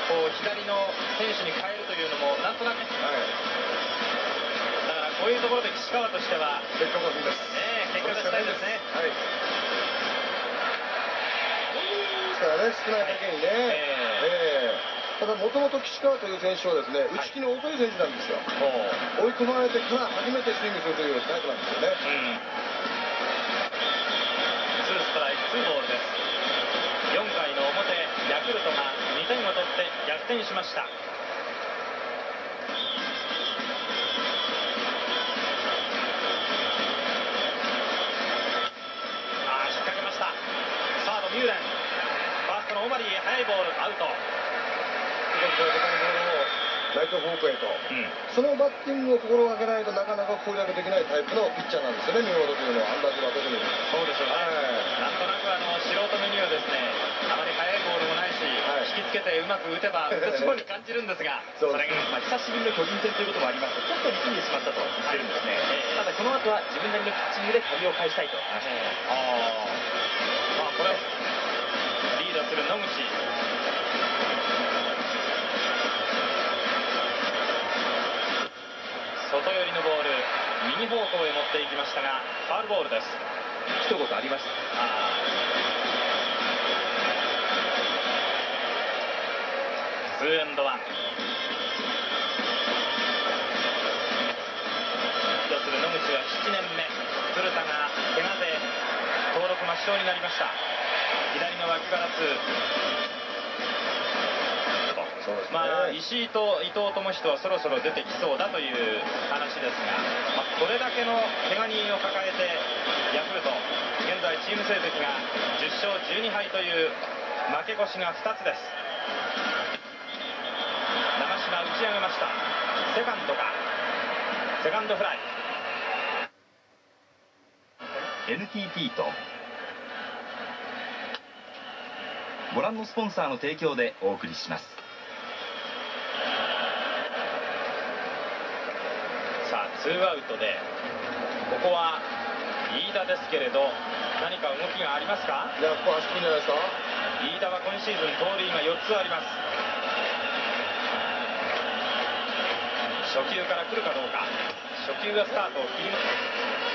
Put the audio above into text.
こう左の選手に変えるというのもなんとなく、だからこういうところで岸川としては結果がいいです。 結果がしたいですね。 ですからね、少ないだけにね。ただもともと岸川という選手はですね、内気の遅い選手なんですよ。追い込まれてから初めてスイングするというタイプなんですよね。 2ストライク2ボールです。4回の表、ヤクルトが2点を取って逆転しました。引っ掛けました。サードミューレン、ファーストのオマリー、速いボール、アウト。 ライト方向へと、そのバッティングを心がけないとなかなか攻略できないタイプのピッチャーなんですよね、ミューロというのは。アンダーズは特にそうでしょうね。なんとなく素人目にはですね、あまり速いボールもないし、引きつけてうまく打てば打てそうに感じるんですが、それが久しぶりの巨人戦ということもありまして、ちょっと力んでしまったと言ってるんですね。ただこの後は自分なりのピッチングで借りを返したいと話しています。これリードする野口、外寄りのボール、右方向へ持っていきましたがファウルボールです。 一言ありました。 2エンド1。リードする野口は7年目、鶴田が怪我で登録抹消になりました。左の脇腹痛。石井と伊藤智仁はそろそろ出てきそうだという話ですが、これだけの怪我人を抱えてヤクルト、現在チーム成績が10勝12敗という負け越しが2つです。長嶋打ち上げました。セカンドか、セカンドフライ。 NTT とご覧のスポンサーの提供でお送りします。 さあ2アウトで、ここは飯田ですけれど、何か動きがありますか？ いや、ここは足首じゃないですか。 飯田は今シーズン盗塁が4つあります。初球から来るかどうか。初球がスタートを切ります。